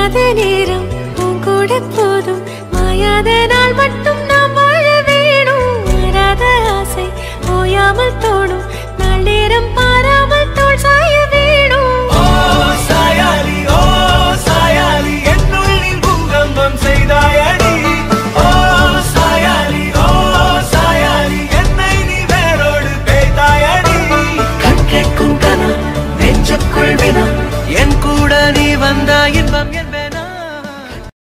மாயாத நேரம் உன் கூட போதும் மாயாத நாள் மட்டும் நாம் வாழ வேணும் மாறாத ஆசை ஓயாமல்